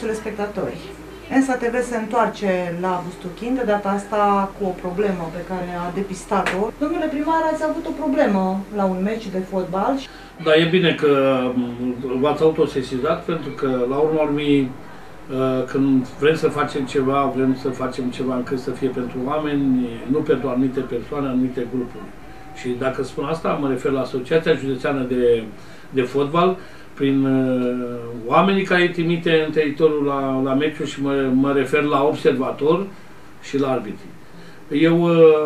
telespectatori, ENSA TV se întoarce la Bustuchin, de data asta cu o problemă pe care a depistat-o. Domnule primar, ați avut o problemă la un meci de fotbal. Da, e bine că v-ați autosesizat, pentru că la urma urmei, când vrem să facem ceva, vrem să facem ceva încât să fie pentru oameni, nu pentru anumite persoane, anumite grupuri. Și dacă spun asta, mă refer la Asociația Județeană de Fotbal, prin oamenii care îi trimite în teritoriul la meciuri și mă refer la observator și la arbitri. Eu,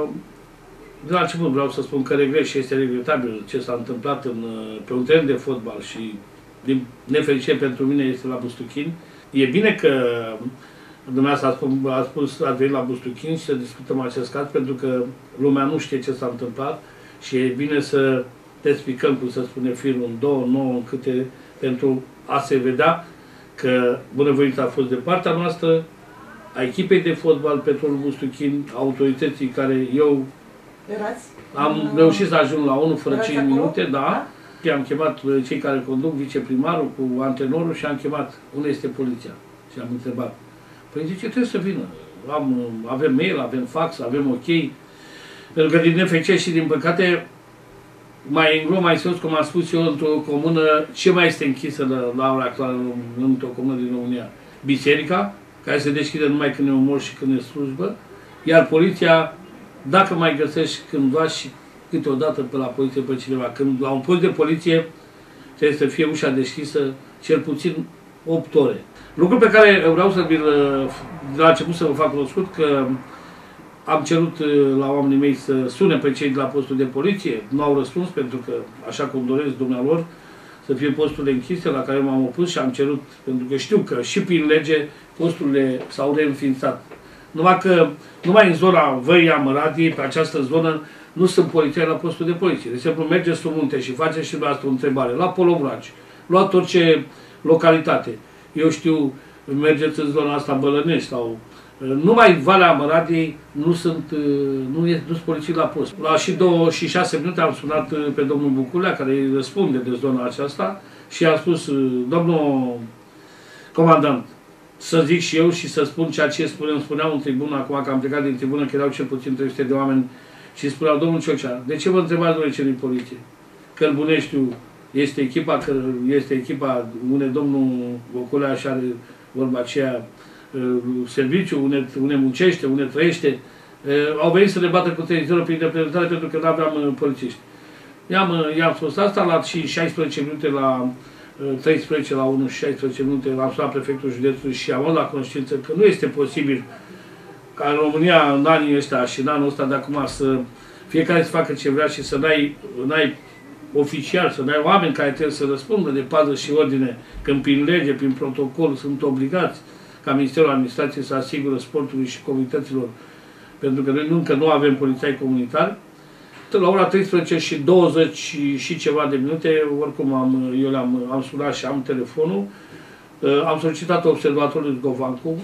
de la început, vreau să spun că regret și este regretabil ce s-a întâmplat pe un teren de fotbal și, din nefericire pentru mine, este la Bustuchin. E bine că dumneavoastră a spus, ați venit la Bustuchin și să discutăm acest caz, pentru că lumea nu știe ce s-a întâmplat și e bine să te explicăm, cum să spune, firul în două, nouă, în câte, pentru a se vedea că bunăvoința a fost de partea noastră, a echipei de fotbal Petrolul Bustuchin, autorității care eu am reușit să ajung la 1 fără 5 minute, da. Am chemat cei care conduc, viceprimarul cu antrenorul și am chemat unde este poliția. Și am întrebat. Păi zice, trebuie să vină. Avem mail, avem fax, avem ok. Pentru că din nefericire și din păcate, mai în glumă, mai serios, cum am spus eu, într-o comună, ce mai este închisă la ora actuală într-o comună din România? Biserica, care se deschide numai când e umor și când e slujbă, iar poliția, dacă mai găsești cândva și câteodată pe la poliție pe cineva, când la un post de poliție trebuie să fie ușa deschisă cel puțin 8 ore. Lucrul pe care vreau să vi-l, de la început să vă fac cunoscut, că am cerut la oamenii mei să sune pe cei de la postul de poliție, nu au răspuns pentru că, așa cum doresc dumnealor, să fie posturile închise, la care m-am opus și am cerut, pentru că știu că și prin lege posturile s-au reînființat. Numai în zona Văii Amăradiei, pe această zonă, nu sunt polițieni la postul de poliție. De exemplu, mergeți sub munte și faceți și dumneavoastră o întrebare, la Polovraci, luați orice localitate. Eu știu, mergeți în zona asta Bălănești sau numai Valea Amăradiei nu sunt poliții la post. La și 2 și 6 minute am sunat pe domnul Buculea, care îi răspunde de zona aceasta, și am spus, domnul comandant, să zic și eu și să spun ceea ce îmi spuneau în tribună, acum că am plecat din tribună, că erau cel puțin 300 de oameni, și spuneau, domnul Ciocea, de ce vă întrebați, domnule, ce din poliție? Călbuneștiu este echipa unde domnul Buculea și are vorba aceea, serviciu, unde muncește, unde trăiește, au venit să ne bată cu teritoriul prin reprezentare pentru că nu aveam polițiști. I-am spus asta, la și 16 minute, la 13 la 1 și 16 minute, am sunat prefectul județului și am luat la conștiință că nu este posibil ca în România, în anii ăștia și în anul ăsta de acum, să fiecare să facă ce vrea și să n-ai oficial, să n-ai oameni care trebuie să răspundă de pază și ordine, când prin lege, prin protocol sunt obligați ca Ministerul Administrației să asigură sportului și comunităților, pentru că noi încă nu avem polițai comunitari. La ora 13 și 20 și ceva de minute, oricum eu am sunat și am telefonul, am solicitat observatorul Govancu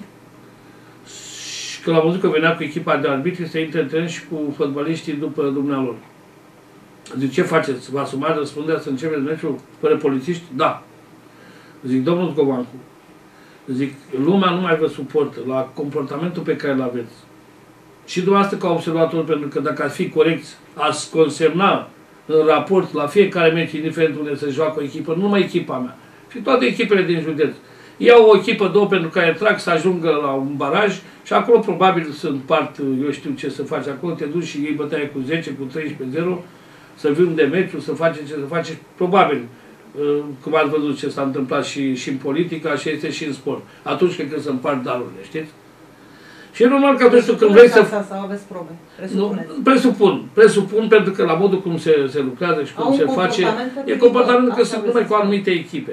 și când am văzut că venea cu echipa de arbitri să intre în teren și cu fotbaliștii după dumnealor. Zic, ce faceți? Vă asumați răspunderea să începeți meciul fără polițiști? Da. Zic, domnul Govancu, zic, lumea nu mai vă suportă la comportamentul pe care îl aveți. Și dumneavoastră ca observator, pentru că dacă ați fi corecți, ați consemna în raport la fiecare meci, indiferent unde se joacă o echipă, nu numai echipa mea, și toate echipele din județ. Iau o echipă, două pentru care trag să ajungă la un baraj și acolo probabil să împart, eu știu ce să faci acolo, te duci și iei bătaie cu 10, cu 13-0, să vin de meciul, să faci ce să faci, probabil, cum ați văzut ce s-a întâmplat și în politică, așa este și în sport. Atunci când se împart darurile, știți? Și e normal că atunci când vrei să... Sau aveți probe? Presupun, pentru că la modul cum se lucrează și cum se face, e comportament că sunt numai cu anumite echipe.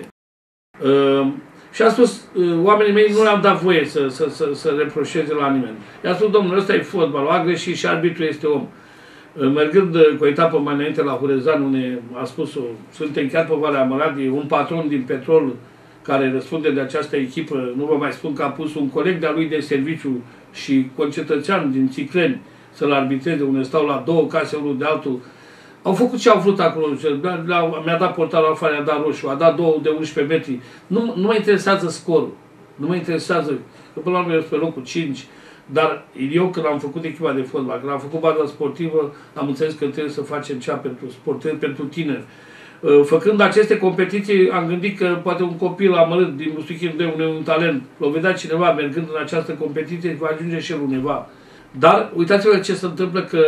Și a spus, oamenii mei nu le-am dat voie să reproșeze la nimeni. I-a spus, domnule, ăsta e fotbalul, a greșit și arbitrul este om. Mergând cu o etapă mai înainte la Hurezan, unde a spus-o, suntem chiar pe Valea Amăradiei, un patron din Petrol care răspunde de această echipă, nu vă mai spun că a pus un coleg de-a lui de serviciu și concetățean din Țicleni să-l arbitreze, unde stau la 2 case unul de altul. Au făcut ce au vrut acolo, mi-a dat portarul afară, i-a dat roșu, a dat 2 de 11 metri. Nu mă interesează scorul. Nu mă interesează, că până la urmă eu sunt pe locul 5, dar eu când am făcut echipa de fotbal, când am făcut baza sportivă, am înțeles că trebuie să facem cea pentru sportivi, pentru tineri. Făcând aceste competiții, am gândit că poate un copil amărât din Bustuchin de un talent, l-o vedea cineva mergând în această competiție, va ajunge și el undeva. Dar uitați-vă ce se întâmplă, că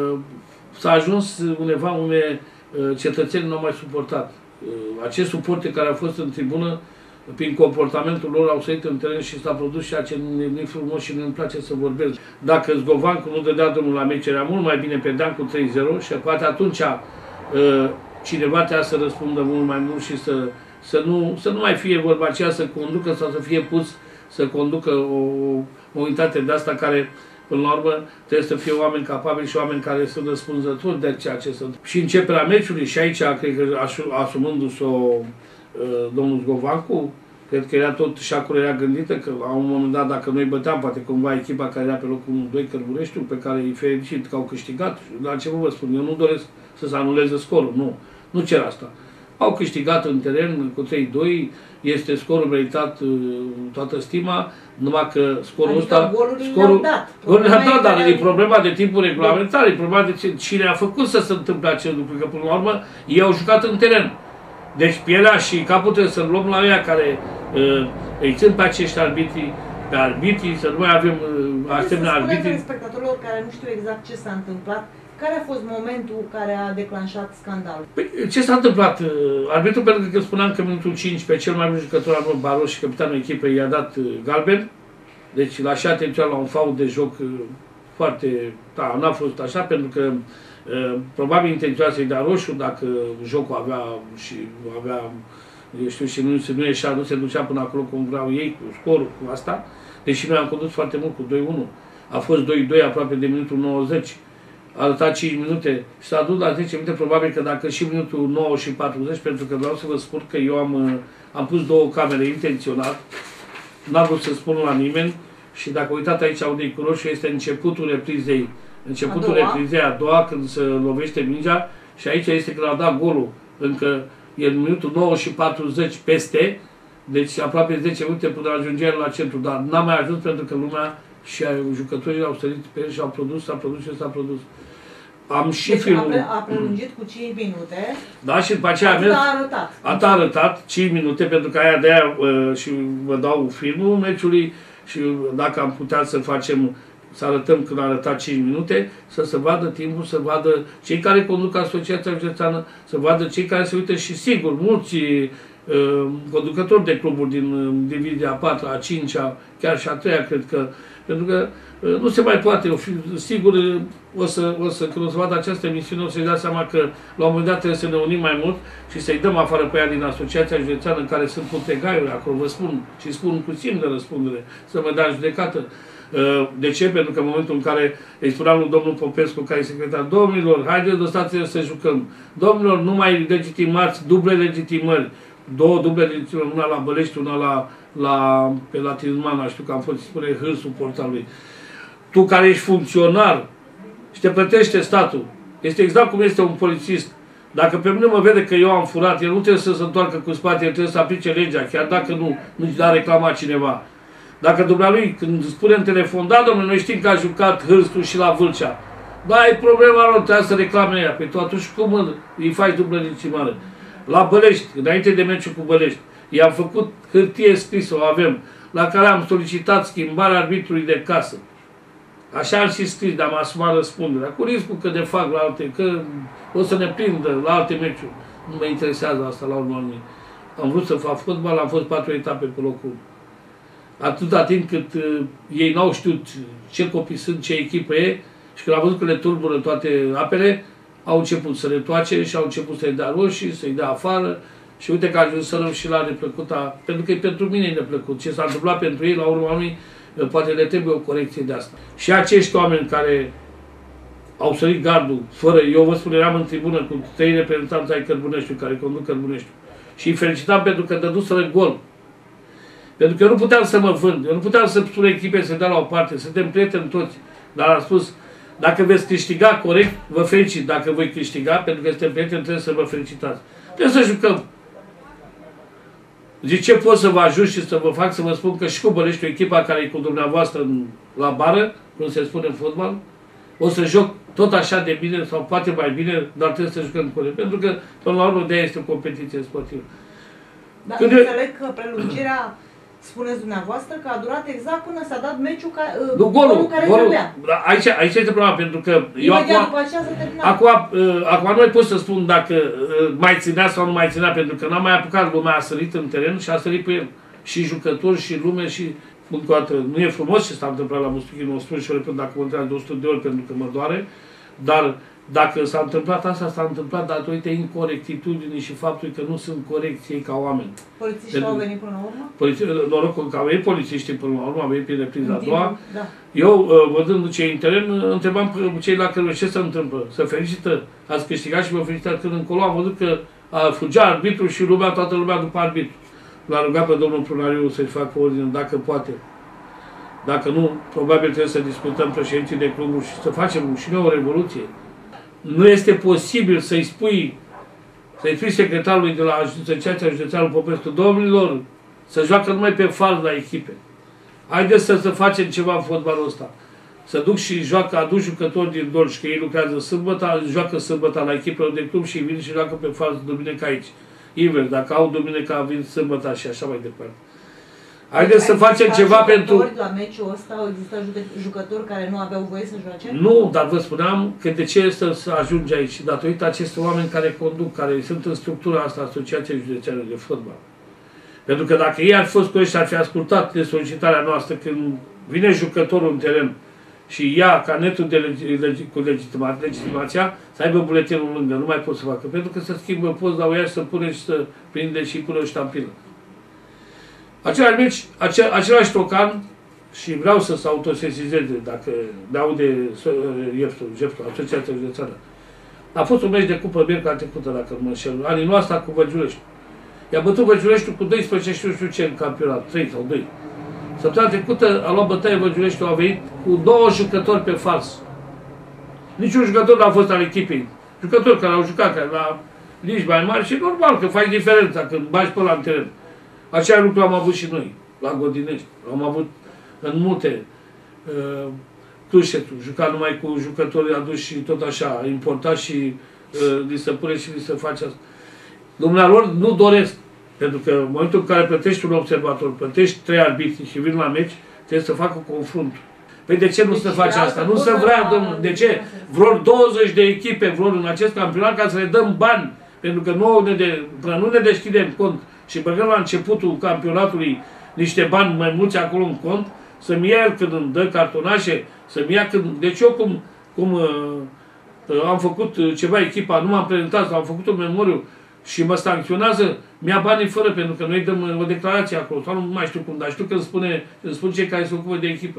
s-a ajuns undeva unde cetățenii nu au mai suportat. Acest suporte care a fost în tribună, prin comportamentul lor, au sărit în teren și s-a produs ceea ce nu-i frumos și nu-mi place să vorbesc. Dacă Zgovancu nu dădea drumul la meci, era mult mai bine pierdeam cu 3-0 și poate atunci cineva trebuia să răspundă mult mai mult și să nu mai fie vorba aceea să conducă sau să fie pus să conducă o unitate de asta care, până la urmă, trebuie să fie oameni capabili și oameni care sunt răspunzători de ceea ce sunt. Și începerea meciului, și aici, cred că asumându-s-o domnul Zgovancu, cred că era tot șacul era gândită, că la un moment dat, dacă noi băteam, poate cumva echipa care era pe locul 1-2, Cărbureștiul, pe care îi fericit că au câștigat, dar ce vă spun, eu nu doresc să se anuleze scorul, nu cer asta. Au câștigat în teren cu 3-2, este scorul meritat, toată stima, numai că scorul ăsta... Golurile le-au dat, dar e problema de timpul regulamentar, e problema de cine a făcut să se întâmple acest lucru, că până la urmă ei au jucat în teren. Deci pielea și capul trebuie să-l luăm la ea care îi țin pe acești arbitri, pe arbitrii, să nu mai avem asemenea arbitri. Spectatorilor care nu știu exact ce s-a întâmplat, care a fost momentul care a declanșat scandalul? Păi, ce s-a întâmplat? Arbitrul, pentru că spuneam că minutul 5 pe cel mai bun jucător al Baros și capitanul echipei i-a dat galben, deci l-a și atenționat la un fault de joc foarte... Da, n-a fost așa, pentru că probabil intențioana să-i dea roșu dacă jocul avea și avea, eu știu, și nu ieșea, nu se ducea până acolo cum vreau ei, cu scorul, cu asta, deși noi am condus foarte mult cu 2-1. A fost 2-2 aproape de minutul 90. A arătat 5 minute și s-a dus la 10 minute, probabil că dacă și minutul 9 și 40, pentru că vreau să vă spun că eu am pus două camere intenționat, n-am vrut să spun la nimeni și dacă uitați aici unde e cu roșu, este începutul reprizei. Reprizei a doua, când se lovește mingea, și aici este când a dat golul. Încă e în minutul 9 și 40 peste, deci aproape 10 minute până ajungea la centru, dar n-a mai ajuns pentru că lumea și jucătorii au sărit pe el și s-a produs. Am și deci filmul. A prelungit cu 5 minute. Da, și după aceea a arătat 5 minute, pentru că aia de aia și vă dau filmul meciului și dacă am putea să facem, să arătăm când a arătat 5 minute, să se vadă timpul, să vadă cei care conduc Asociația Județeană, să vadă cei care se uită și sigur, mulți conducători de cluburi din divizia a 4-a, a 5-a, chiar și a 3-a, cred că, pentru că nu se mai poate, sigur, când o să vadă această emisiune, o să-i dea seama că la un moment dat trebuie să ne unim mai mult și să-i dăm afară pe ea din Asociația Județeană, în care sunt putegaiuri acolo, vă spun, și spun cu simt de răspundere, să mă dea în judecată. De ce? Pentru că în momentul în care îi spuneam lui domnul Popescu, care e secretar, domnilor, haideți, lăsați să jucăm. Domnilor, nu mai legitimați duble legitimări. Două duble legitimări, una la Bălești, una pe la Tizmana, știu că am fost, spune, hârsul portalului. Tu care ești funcționar și te plătește statul, este exact cum este un polițist. Dacă pe mine mă vede că eu am furat, el nu trebuie să se întoarcă cu spate, el trebuie să aplice legea, chiar dacă nu a reclamat cineva. Dacă dumnealui, când spune în telefon, da, domnule, noi știm că a jucat hârstul și la Vâlcea, da, e problema lor, trebuie să reclame ea. Păi tu atunci cum îi faci dublă legitimare? La Bălești, înainte de meciul cu Bălești, i-am făcut hârtie scrisă, o avem, la care am solicitat schimbarea arbitrului de casă. Așa am și scris, dar am asumat răspunderea. Cu riscul că de fac la alte, că o să ne prindă la alte meciuri. Nu mă interesează asta la urmă. Am vrut să fac fotbal, am fost 4 etape pe locul. Atâta timp cât ei n-au știut ce copii sunt, ce echipă e, și când au văzut că le tulbură toate apele, au început să le toace și au început să-i dea roșii, să-i dea afară. Și uite că ajunserăm și la neplăcuta, pentru că e pentru mine e neplăcut. Ce s-a întâmplat pentru ei, la urma lui, poate le trebuie o corecție de asta. Și acești oameni care au sărit gardul, fără, eu vă spun, eram în tribună cu 3 reprezentanți ai Cărbuneștiului, care conduc Cărbuneștiul. Și îi felicitam pentru că dăduseră gol. Pentru că eu nu puteam să mă vând, eu nu puteam să spun echipe să dea la o parte, suntem prieteni toți. Dar am spus, dacă veți câștiga corect, vă felicit. Dacă voi câștiga, pentru că suntem prieteni, trebuie să vă felicitați. Trebuie să jucăm. Zic, ce pot să vă ajut și să vă fac să vă spun că și cu Bănești, echipa care e cu dumneavoastră la bară, cum se spune în fotbal, o să joc tot așa de bine sau poate mai bine, dar trebuie să jucăm corect. Pentru că, până la urmă, de-aia este o competiție sportivă. Dar înțeleg că prelungirea, spuneți dumneavoastră, că a durat exact până s-a dat meciul golul care trebuia. Aici este problema, pentru că eu acum nu pot să spun dacă mai ținea sau nu mai ținea, pentru că n-am mai apucat, lumea a sărit în teren și a sărit pe el. Și jucători, și lume, și încă o dată, nu e frumos ce s-a întâmplat la Bustuchin, o spun și o repet dacă mă întreabă de 100 de ori pentru că mă doare, dar dacă s-a întâmplat asta, s-a întâmplat datorită incorectitudinii și faptului că nu sunt corecți ei ca oameni. Polițiștii au venit până la urmă? Norocul că au venit polițiștii până la urmă, au venit pe repriza a doua. Da. Eu, vădând ce în teren, întrebam cei la care ce se întâmplă. Se felicită, ați câștigat și vă felicitați când încolo am văzut că fugea arbitru și toată lumea după arbitru. L-a rugat pe domnul Prunariu să-i facă ordine, dacă poate. Dacă nu, probabil trebuie să discutăm președinții de cluburi și să facem și noi o revoluție. Nu este posibil să-i spui secretarului de la Asociația Județeană Popescu, domnilor, să joacă numai pe fals la echipe. Haideți să facem ceva în fotbalul ăsta. Să duc și joacă, aduc jucători din Dolj, că ei lucrează sâmbătă, joacă sâmbătă la echipele de club și vin și joacă pe fals duminică aici. Invers, dacă au duminică, vin sâmbătă și așa mai departe. Haideți să facem ceva pentru... La meciul ăsta au existat jucători care nu aveau voie să joace? Nu, dar vă spuneam că de ce este să ajunge aici? Datorită acestor oameni care conduc, care sunt în structura asta, Asociației Județeană de Fotbal. Pentru că dacă ei ar fi fost corești și ar fi ascultat de solicitarea noastră când vine jucătorul în teren și ia carnetul cu legitimația, să aibă buletinul lângă, nu mai pot să facă. Pentru că se schimbă post la ea și să pune și să prinde și pune o ștampilă. Același tocan, și vreau să se autosesizeze, dacă dau de Jeftul, Asociația Județeană. A fost un meci de cupă miercuri trecută, dacă nu mă înșel, anul ăsta cu Văgiulești. I-a bătut Văgiuleștiul cu 12 și nu știu ce în campionat, 3 sau 2. Săptămâna trecută a luat bătaie Văgiuleștiul, a venit cu 2 jucători pe fals. Niciun jucător nu a fost al echipei. Jucători care au jucat, care la ligi mai mari și normal că faci diferența când bagi pe la teren. Același lucru am avut și noi, la Godinești. Am avut în multe Clușetul, jucat numai cu jucători aduși și tot așa, importat și li se pune și li se face asta. Dumnealor nu doresc, pentru că în momentul în care plătești un observator, plătești 3 arbitri și vin la meci, trebuie să facă confrunt. Păi de ce nu se face asta? Nu se vrea, domnule. De ce? Vreo 20 de echipe vor în acest campionat ca să le dăm bani. Pentru că până nu ne deschidem cont și băgăm la începutul campionatului niște bani mai mulți acolo în cont, să-mi ia el când îmi dă cartonașe, să-mi ia când... Deci eu cum am făcut ceva echipa, nu m-am prezentat, sau am făcut un memoriu și mă sancționează, mi-a banii fără, pentru că noi dăm o declarație acolo, sau nu mai știu cum, dar știu că îmi spun cei care se ocupă de echipă.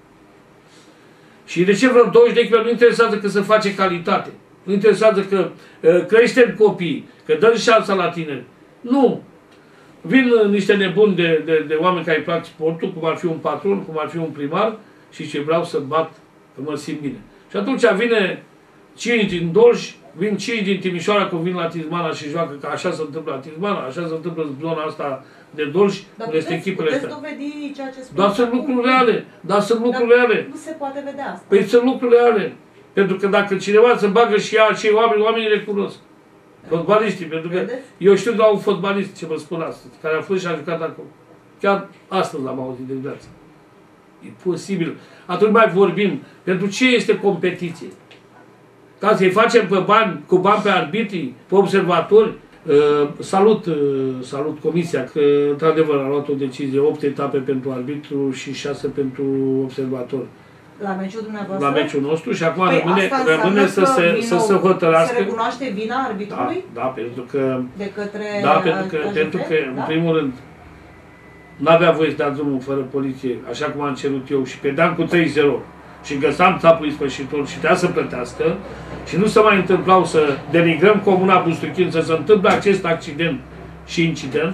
Și de ce vreo 20 de echipe nu interesează că se face calitate? Nu interesează că creștem copii, că dăm șansa la tineri. Nu! Vin niște nebuni de oameni care îi plac sportul, cum ar fi un patron, cum ar fi un primar, și ce vreau să bat, că mă simt bine. Și atunci vine 5 din Dolj, vin 5 din Timișoara, că vin la Tizmana și joacă, că așa se întâmplă la Tizmana, așa se întâmplă în zona asta de Dolj, unde este echipele astea. Dar puteți dovedi ceea ce spuneți. Dar sunt lucruri reale, Nu se poate vedea asta. Păi sunt lucruri reale. Pentru că dacă cineva se bagă și ia acei oamenii le cunosc. Fotbaliștii, pentru că eu știu de la un fotbalist, ce vă spun astăzi, care a fost și a jucat acolo. Chiar astăzi l-am auzit de viață. E posibil. Atunci mai vorbim. Pentru ce este competiție? Ca să-i facem pe bani, cu bani pe arbitrii, pe observatori. Salut comisia, că într-adevăr a luat o decizie, 8 etape pentru arbitru și 6 pentru observator. La meciul dumneavoastră? La meciul nostru și acum rămâne să se hotărască. Se recunoaște vina arbitrului? Da, pentru că... De către... Da, pentru că în primul rând, n-avea voie să dea drumul fără poliție, așa cum am cerut eu, și pedeam cu 3-0 și găsam țapul ispășitor și trebuia să plătească și nu se mai întâmplau să denigrăm comuna Bustuchin, să se întâmple acest accident și incident.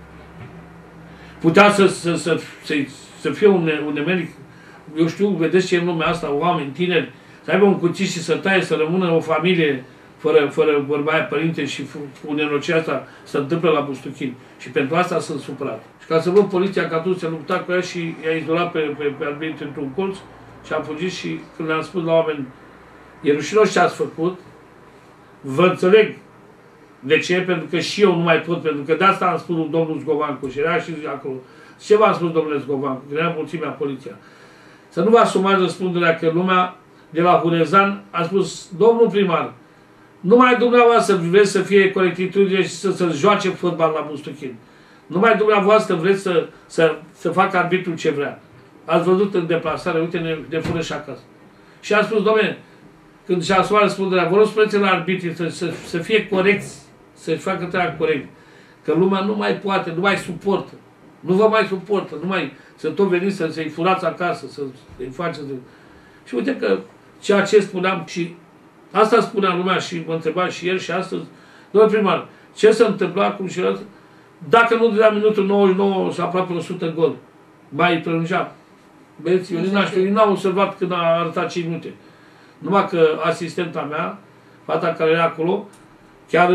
Putea să fie un nemeric. Eu știu, vedeți ce e în lumea asta, oameni tineri, să aibă un cuțit și să taie, să rămână o familie fără vorba aia, părinte, și cu nenorocirea asta se întâmplă la Bustuchin. Și pentru asta sunt supărat. Și ca să văd poliția că atunci se lupta cu ea și i-a izolat pe arbitri într-un colț și am fugit și când le-am spus la oameni, e rușinos ce ați făcut, vă înțeleg de ce, pentru că și eu nu mai pot, pentru că de asta am spus domnul Zgovancu și era și acolo. Ce v-am spus, domnule Zgovancu, că era mulțimea poliția. Să nu vă asumați răspunderea că lumea de la Hunezan a spus, domnul primar, numai dumneavoastră vreți să fie corectitudine și să joace fotbal la Bustuchin. Numai dumneavoastră vreți să facă arbitrul ce vrea. Ați văzut în deplasare, uite, ne fură și acasă. Și a spus, domnule, când și-a asumat răspunderea, vă rog spuneți la arbitri să fie corecți, să-și facă treaba corect. Că lumea nu mai poate, nu mai suportă. Nu vă mai suportă, nu mai să tot veniți să-i furați acasă, să-i faceți. Și uite că ceea ce spuneam și asta spunea lumea și mă întreba și ieri și astăzi, domnule primar, ce se întâmpla acum și asta? Dacă nu de la minutul 99 sau aproape 100 gol, mai prelungea. Băieți, eu n-am observat când a arătat 5 minute. Numai că asistenta mea, fata care era acolo, chiar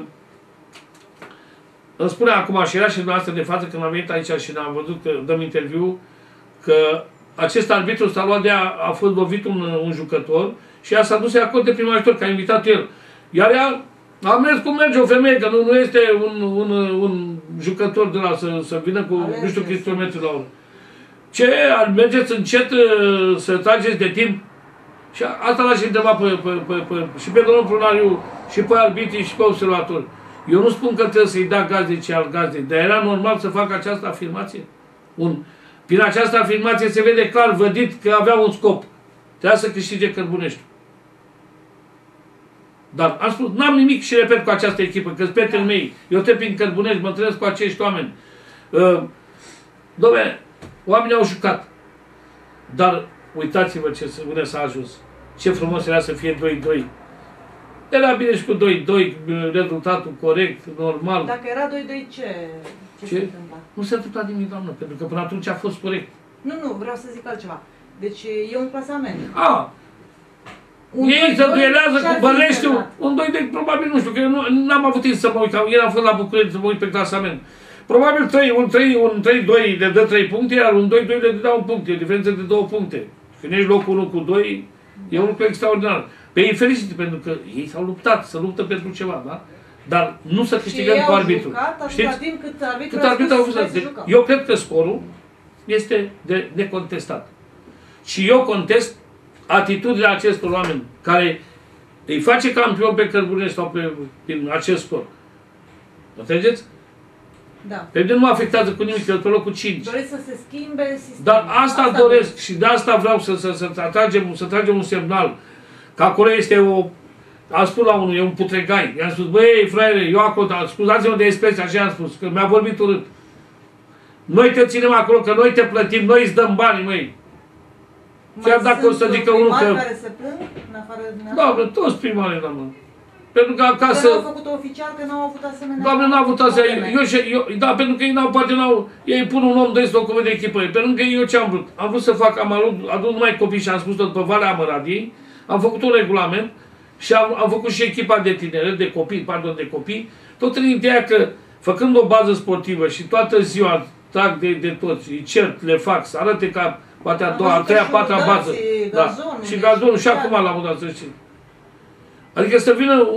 îmi spune acum, și era și dumneavoastră de față când am venit aici și ne-am văzut că dăm interviu, că acest arbitru s-a luat de a fost lovit un jucător și ea s-a dus să-i acorde prim ajutor, că a invitat el. Iar ea a mers cum merge o femeie, că nu este un jucător de la să vină cu nu știu câți kilometri la oră. Ce? Mergeți încet să trageți de timp? Și asta l-aș întreba și pe domnul Prunariu, și pe arbitrii, și pe observatori. Eu nu spun că trebuie să-i dea gazde ce al gazde, dar era normal să facă această afirmație? Prin această afirmație se vede clar vădit că avea un scop. Trebuia să câștige Cărbunești. Dar am spus, n-am nimic și repet cu această echipă, că-s prietenii mei. Eu trec prin Cărbunești, mă întâlnesc cu acești oameni. Dom'le, oamenii au jucat. Dar uitați-vă unde s-a ajuns. Ce frumos era să fie 2-2. Era bine și cu 2-2, rezultatul corect, normal. Dacă era 2-2, ce se întâmpla? Nu se întâmpla nimic, doamnă, pentru că până atunci a fost corect. Nu, vreau să zic altceva. Deci e un clasament. Ei se duelează cu Băleștiu, un 2-2, probabil, nu știu, că eu n-am avut timp să mă uit, ieri am fost la București să mă uit pe clasament. Probabil un 3-2 le dă 3 puncte, iar un 2-2 le dă 1 punct, e o diferență de 2 puncte. Când ești locul 1 cu 2, e un lucru extraordinar. Pe ei felicit, pentru că ei s-au luptat, se luptă pentru ceva, da? Dar nu să câștigăm cu arbitru. Știți? Timp cât arbitru a spus să jucăm. Eu cred că scorul este de necontestat. Și eu contest atitudinea acestor oameni care îi face campion pe Cărbunești sau prin acest scor. Înțelegeți? Da. Pe mine nu mă afectează cu nimic, eu pe locul 5. Doresc să se schimbe sistemul. Dar asta doresc și de asta vreau să tragem un semnal. Că acolo este am spus la unul, e un putregai. I-am spus, băi, fraiere, eu acolo, scuzați-mă de expresie, așa am spus, că mi-a vorbit urât. Noi te ținem acolo, că noi te plătim, noi îți dăm banii, măi. Chiar dacă o să zică unul că... care se plâng, în afară de doamne, toți primarii, doamne. Pentru că acasă... Că n-au făcut oficial, că n-au avut asemenea... Doamne, n-au avut asemenea... Da, pentru că ei ei pun un om de locul de echipă. Pe lângă ei, eu ce am vrut? Am vrut să fac, am adus numai copii și am spus tot pe Valea Amăradiei, am făcut un regulament și am făcut și echipa de tineret, de copii, tot în ideea că, făcând o bază sportivă și toată ziua trag de toți, îi cert, le fac, să arate ca poate a doua, a treia, a patra bază. Și gazonul, și acum l-am dat, să știi. Adică să vină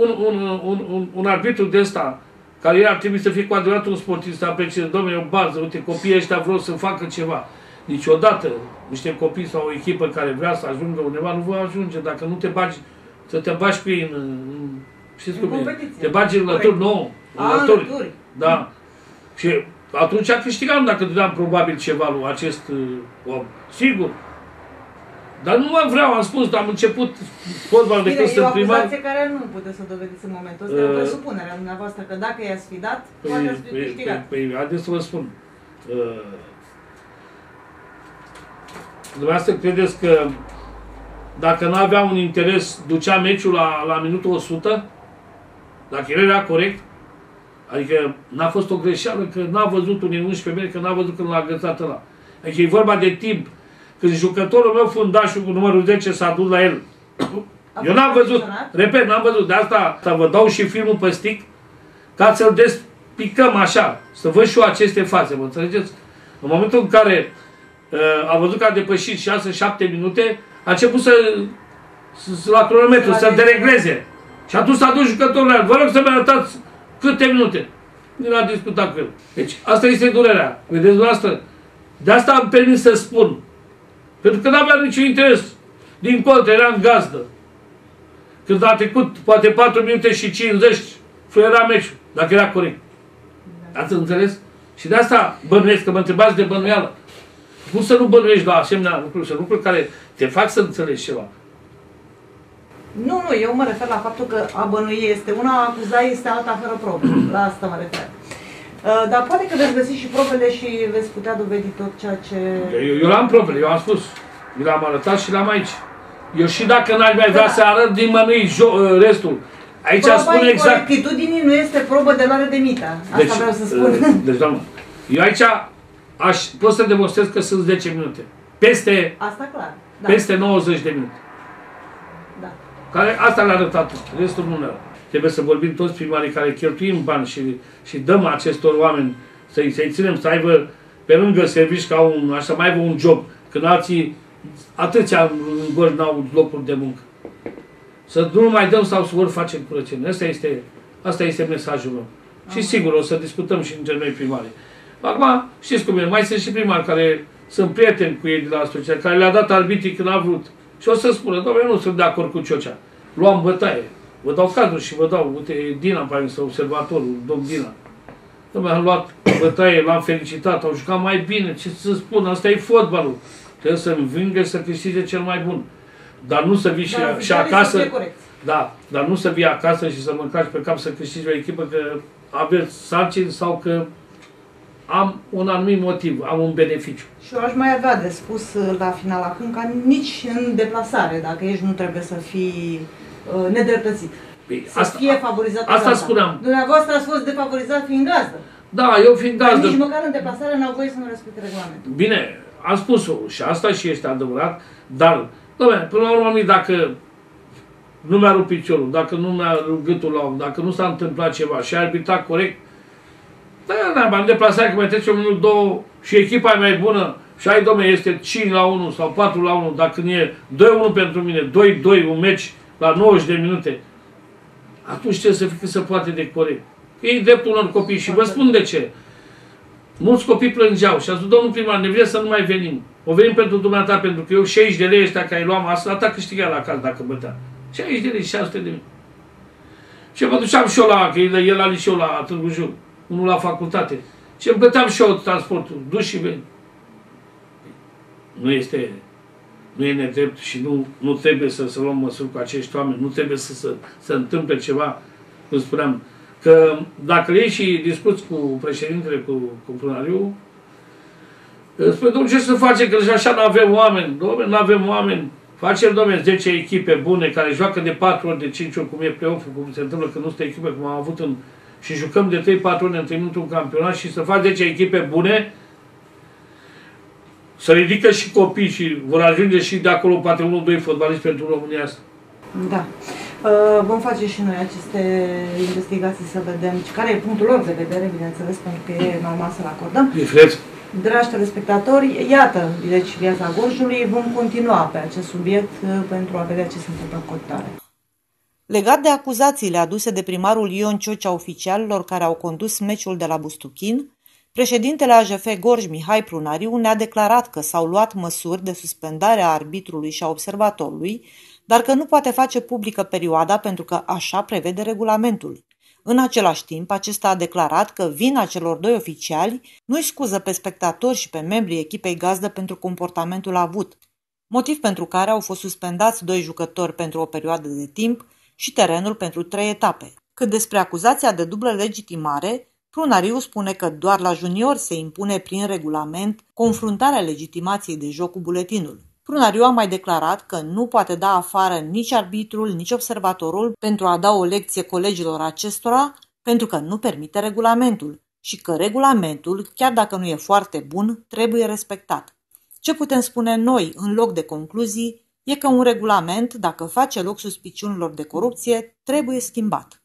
un arbitru de ăsta, care ar trebui să fie cu adevărat un sportiv, să aprecieze, domnule, o bază, uite, copiii ăștia vreau să facă ceva. Niciodată niște copii sau o echipă care vrea să ajungă undeva nu va ajunge dacă nu te bagi, să te bagi cu ei știți cum e? Te bagi în lături nouă, în lături. Da. Și atunci câștigam dacă dădeam probabil ceva lui acest om. Sigur. Dar nu mă vreau, am spus, am început fotbal de când sunt primar. E o acuzație care nu puteți să dovediți în momentul ăsta, e o presupunere a dumneavoastră, că dacă i-ați fi dat, poate ați fi câștigat. Păi, haideți să vă spun. Dumneavoastră credeți că dacă nu avea un interes, ducea meciul la minutul 100? Dacă el era corect? Adică n-a fost o greșeală că n-a văzut un 11 metri, că n-a văzut când l-a agățat ăla. Adică e vorba de timp. Când jucătorul meu, fundașul cu numărul 10, s-a dus la el. Eu n-am văzut, repet, n-am văzut, de asta vă dau și filmul pe stick, ca să-l despicăm așa, să văd și eu aceste fațe, mă înțelegeți? În momentul în care a văzut că a depășit 6-7 minute, a început la cronometru, să deregleze. Și atunci s-a dus jucătorul ăla. Vă rog să-mi arătați câte minute. Nu a discutat cu el. Deci asta este durerea. Vedeți dumneavoastră? De asta am permis să spun. Pentru că n-avea niciun interes. Din contră, eram gazdă. Când a trecut poate 4 minute și 50, fluiera meciul, dacă era corect. Ați înțeles? Și de asta bănuiesc, că mă întrebați de bănuială. Cum să nu bănuiești la asemenea lucruri, să lucruri care te fac să înțelegi ceva? Nu, eu mă refer la faptul că a bănui este una, a acuza este alta fără probe. La asta mă refer. Dar poate că veți găsi și probele și veți putea dovedi tot ceea ce... Eu l-am probele, eu am spus. Eu l-am arătat și l-am aici. Eu și dacă n-aș mai vrea să arăt din mănâi restul. Aici spune exact... corectitudinii nu este probă de luare de mită. Asta vreau să spun. Deci, doamnă, eu aici pot să demonstrez că sunt 10 minute. Asta clar. Da. Peste 90 de minute. Da. Care, asta le-a arătat, restul nu le-a. Trebuie să vorbim toți primarii care cheltuim bani și dăm acestor oameni să-i ținem, să aibă pe lângă servici ca să mai aibă un job. Când alții atâția în Gorj n-au locuri de muncă. Să nu mai dăm sau să vor facem curățenie. Asta este mesajul meu. Și sigur, o să discutăm și între noi primarii. Acum, știți cum e, mai sunt și primari care sunt prieteni cu ei de la asociație, care le-a dat arbitrii când a vrut. Și o să spună, doamne, eu nu sunt de acord cu Ciocea. Luam bătaie. Vă dau cazul și vă dau, uite, Dina, pe sau observatorul, domn Dina. Doamne, am luat bătaie, l-am felicitat, au jucat mai bine, ce să spun, asta e fotbalul. Trebuie să învingă să câștige cel mai bun. Dar nu să vii și acasă. Da, dar nu să vii acasă și să mâncați pe cap să câștigi o echipă că aveți sarcini sau că am un anumit motiv, am un beneficiu. Și eu aș mai avea de spus la final acum, ca nici în deplasare, dacă ești, nu trebuie să fii nedreptățit. Să fie favorizat. Asta spuneam. Dumneavoastră ați fost defavorizat fiind gazdă. Da, eu fiind gazdă. Dar nici măcar în deplasare n-au voie să nu respecte regulamentul. Bine, am spus-o și asta și este adevărat, dar, doamne, până la urmă, dacă nu mi-a rupt piciorul, dacă nu mi-a rupt gâtul la om, dacă nu s-a întâmplat ceva și a arbitrat corect, da, am deplasat că mai trece un minut, două și echipa e mai bună și ai, domne, este 5-1 sau 4-1, dacă nu e 2-1 pentru mine, 2-2, un meci la 90 de minute, atunci trebuie să fie cât se poate de corect. E dreptul unor copii și vă spun de ce. Mulți copii plângeau și a zis, domnul primar, ne vrea să nu mai venim. O venim pentru dumneata, pentru că eu 60 de lei ăștia care îi luam asta, atâta câștiga la casă dacă bătea. 60 de lei, 600 de mii. Și mă duceam și eu că el la liceu la Târgu Jiu, unul la facultate. Și îmi plăteam și eu transportul, dus și veni. Nu e nedrept și nu trebuie să luăm măsuri cu acești oameni, nu trebuie să se întâmple ceva, cum spuneam, că dacă iei și discuți cu președintele, cu primariul, spune, domnule, ce să facem, că așa nu avem oameni, domnule, nu avem oameni, facem, domnule, 10 echipe bune, care joacă de 4 ori, de 5 ori, cum e play-off-ul, cum se întâmplă când nu sunt echipe, cum am avut și jucăm de 3-4 ori într-un campionat și să faci 10 echipe bune, să ridică și copii și vor ajunge și de acolo poate 1-2 fotbaliști pentru România asta. Da. Vom face și noi aceste investigații să vedem care e punctul lor de vedere, bineînțeles, pentru că e normal să-l acordăm. Dragi telespectatori, iată, deci Viața Gorjului, vom continua pe acest subiect pentru a vedea ce se întâmplă în continuare. Legat de acuzațiile aduse de primarul Ion Ciocea oficialilor care au condus meciul de la Bustuchin, președintele AJF Gorj, Mihai Prunariu, ne-a declarat că s-au luat măsuri de suspendare a arbitrului și a observatorului, dar că nu poate face publică perioada pentru că așa prevede regulamentul. În același timp, acesta a declarat că vina celor doi oficiali nu-i scuză pe spectatori și pe membrii echipei gazdă pentru comportamentul avut, motiv pentru care au fost suspendați 2 jucători pentru o perioadă de timp și terenul pentru 3 etape. Cât despre acuzația de dublă legitimare, Prunariu spune că doar la juniori se impune prin regulament confruntarea legitimației de joc cu buletinul. Prunariu a mai declarat că nu poate da afară nici arbitrul, nici observatorul pentru a da o lecție colegilor acestora, pentru că nu permite regulamentul și că regulamentul, chiar dacă nu e foarte bun, trebuie respectat. Ce putem spune noi în loc de concluzii e că un regulament, dacă face loc suspiciunilor de corupție, trebuie schimbat.